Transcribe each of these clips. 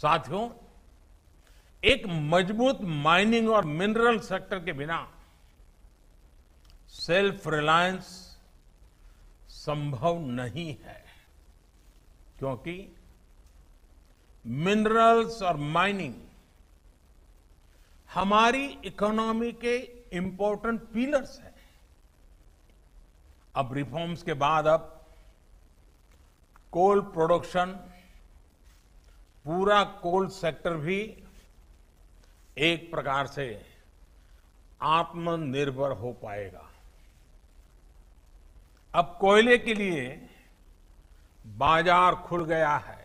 साथियों, एक मजबूत माइनिंग और मिनरल सेक्टर के बिना सेल्फ रिलायंस संभव नहीं है, क्योंकि मिनरल्स और माइनिंग हमारी इकोनॉमी के इंपॉर्टेंट पिलर्स हैं। अब रिफॉर्म्स के बाद अब कोल प्रोडक्शन, पूरा कोल सेक्टर भी एक प्रकार से आत्मनिर्भर हो पाएगा। अब कोयले के लिए बाजार खुल गया है।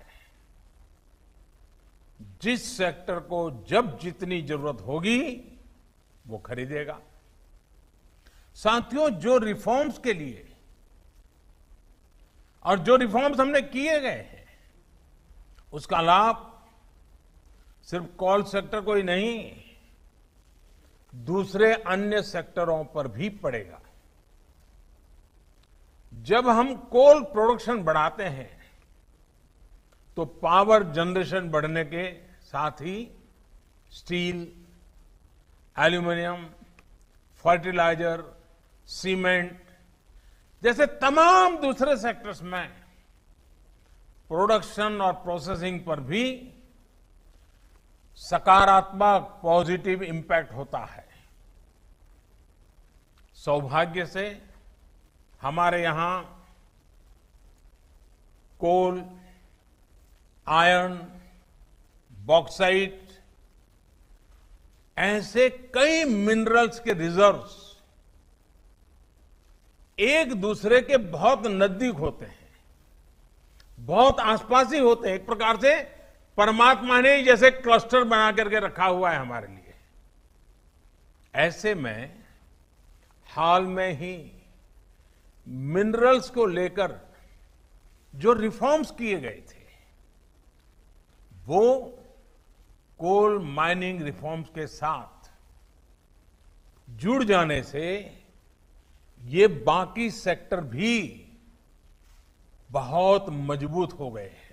जिस सेक्टर को जब जितनी जरूरत होगी वो खरीदेगा। साथियों, जो रिफॉर्म्स के लिए और जो रिफॉर्म्स हमने किए गए हैं, उसका लाभ सिर्फ कोल सेक्टर को ही नहीं, दूसरे अन्य सेक्टरों पर भी पड़ेगा। जब हम कोल प्रोडक्शन बढ़ाते हैं तो पावर जनरेशन बढ़ने के साथ ही स्टील, एल्यूमिनियम, फर्टिलाइजर, सीमेंट जैसे तमाम दूसरे सेक्टर्स में प्रोडक्शन और प्रोसेसिंग पर भी सकारात्मक पॉजिटिव इंपैक्ट होता है। सौभाग्य से हमारे यहां कोल, आयरन, बॉक्साइट ऐसे कई मिनरल्स के रिजर्व्स एक दूसरे के बहुत नजदीक होते हैं, बहुत आसपास ही होते हैं। एक प्रकार से परमात्मा ने जैसे क्लस्टर बना करके रखा हुआ है हमारे लिए। ऐसे में हाल में ही मिनरल्स को लेकर जो रिफॉर्म्स किए गए थे, वो कोल माइनिंग रिफॉर्म्स के साथ जुड़ जाने से ये बाकी सेक्टर भी बहुत मजबूत हो गए हैं।